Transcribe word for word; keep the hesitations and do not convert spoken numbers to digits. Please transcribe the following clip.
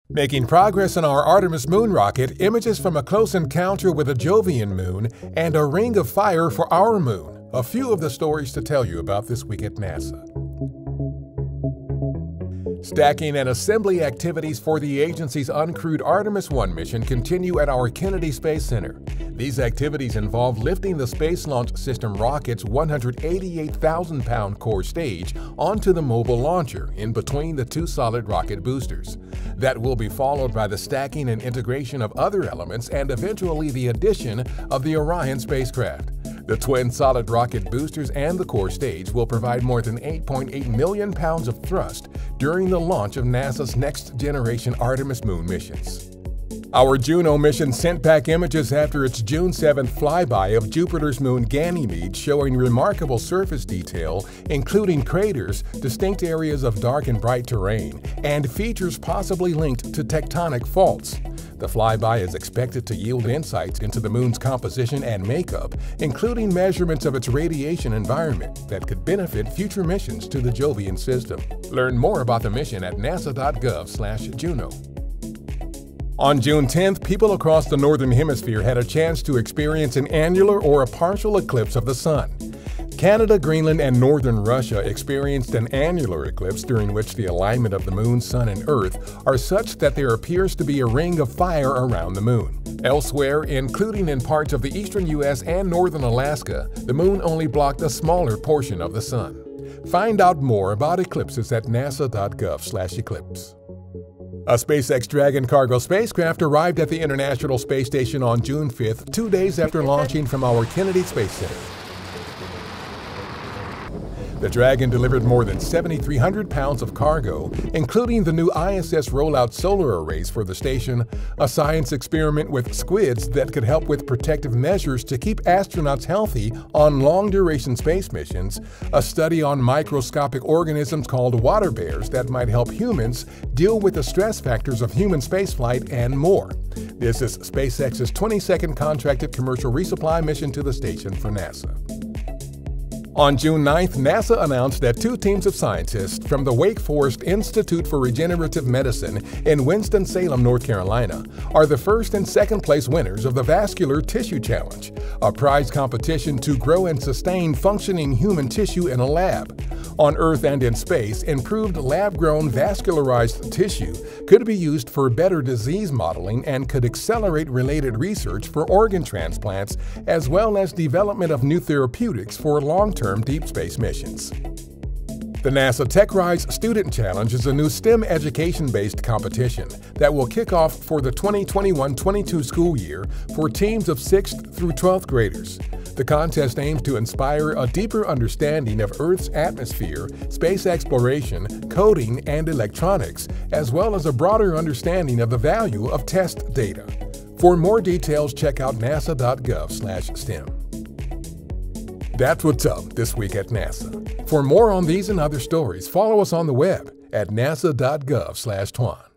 Making progress on our Artemis Moon rocket, images from a close encounter with a Jovian moon, and a ring of fire for our moon. A few of the stories to tell you about this week at NASA. Stacking and assembly activities for the agency's uncrewed Artemis one mission continue at our Kennedy Space Center. These activities involve lifting the Space Launch System rocket's one hundred eighty-eight thousand pound core stage onto the mobile launcher in between the two solid rocket boosters. That will be followed by the stacking and integration of other elements and eventually the addition of the Orion spacecraft. The twin solid rocket boosters and the core stage will provide more than eight point eight million pounds of thrust during the launch of NASA's next-generation Artemis Moon missions. Our Juno mission sent back images after its June seventh flyby of Jupiter's moon Ganymede, showing remarkable surface detail, including craters, distinct areas of dark and bright terrain, and features possibly linked to tectonic faults. The flyby is expected to yield insights into the moon's composition and makeup, including measurements of its radiation environment that could benefit future missions to the Jovian system. Learn more about the mission at nasa dot gov slash Juno. On June tenth, people across the Northern Hemisphere had a chance to experience an annular or a partial eclipse of the Sun. Canada, Greenland, and northern Russia experienced an annular eclipse during which the alignment of the Moon, Sun, and Earth are such that there appears to be a ring of fire around the Moon. Elsewhere, including in parts of the eastern U S and northern Alaska, the Moon only blocked a smaller portion of the Sun. Find out more about eclipses at nasa dot gov slash eclipse. A SpaceX Dragon cargo spacecraft arrived at the International Space Station on June fifth, two days after launching from our Kennedy Space Center. The Dragon delivered more than seven thousand three hundred pounds of cargo, including the new I S S rollout solar arrays for the station, a science experiment with squids that could help with protective measures to keep astronauts healthy on long-duration space missions, a study on microscopic organisms called water bears that might help humans deal with the stress factors of human spaceflight, and more. This is SpaceX's twenty-second contracted commercial resupply mission to the station for NASA. On June ninth, NASA announced that two teams of scientists from the Wake Forest Institute for Regenerative Medicine in Winston-Salem, North Carolina, are the first and second place winners of the Vascular Tissue Challenge, a prize competition to grow and sustain functioning human tissue in a lab. On Earth and in space, improved lab-grown vascularized tissue could be used for better disease modeling and could accelerate related research for organ transplants, as well as development of new therapeutics for long-term deep space missions. The NASA TechRise Student Challenge is a new STEM education-based competition that will kick off for the twenty twenty-one twenty-two school year for teams of sixth through twelfth graders. The contest aims to inspire a deeper understanding of Earth's atmosphere, space exploration, coding, and electronics, as well as a broader understanding of the value of test data. For more details, check out nasa dot gov slash STEM. That's what's up this week at NASA. For more on these and other stories, follow us on the web at nasa dot gov slash twan.